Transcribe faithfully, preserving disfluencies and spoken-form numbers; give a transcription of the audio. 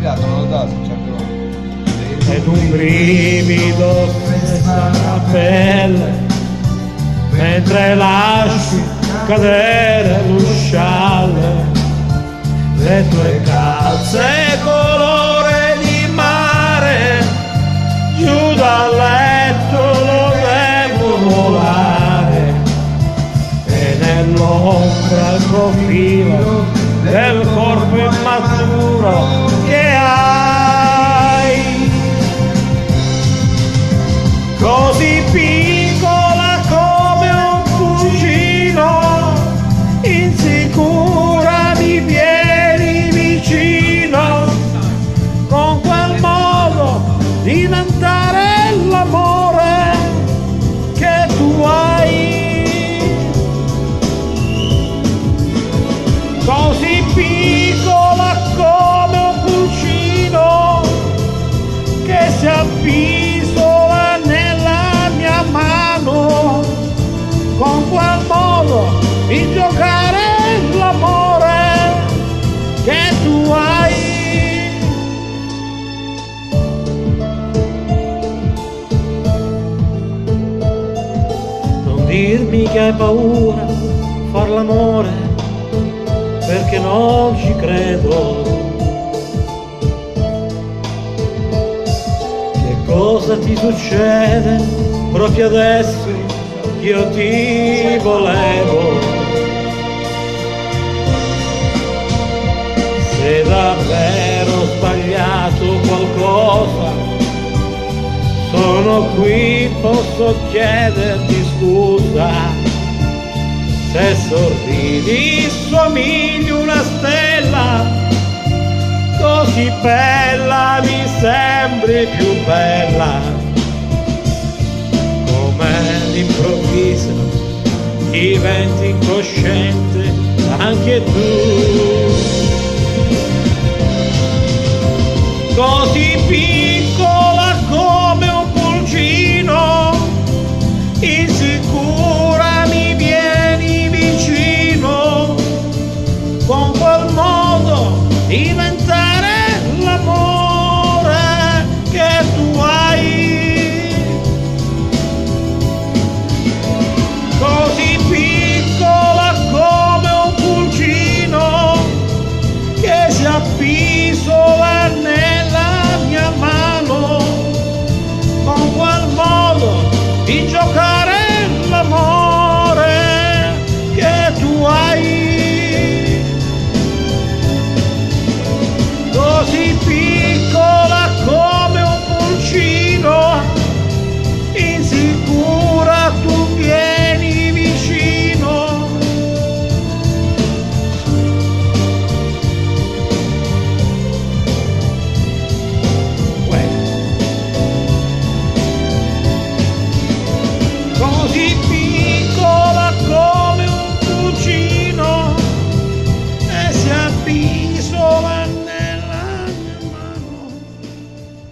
respirato, non lo dato, ed un brivido senza la pelle mentre lasci cadere l'usciale, le tue calze colore di mare giù dal letto lo devo volare, e nell'ombra il profilo del corpo immaturo che hai, così piccola come un pulcino, insicura mi vieni vicino, con quel modo di diventare l'amore che tu hai, così piccola come un pulcino che si appisola nella mia mano, con quel modo di giocare l'amore che tu hai. Non dirmi che hai paura far l'amore, perché non ci credo. Che cosa ti succede proprio adesso? Io ti volevo. Se davvero ho sbagliato qualcosa, sono qui, posso chiederti scusa. Se sorridi somigli una stella, così bella mi sembri più bella, come all'improvviso diventi incosciente anche tu, così più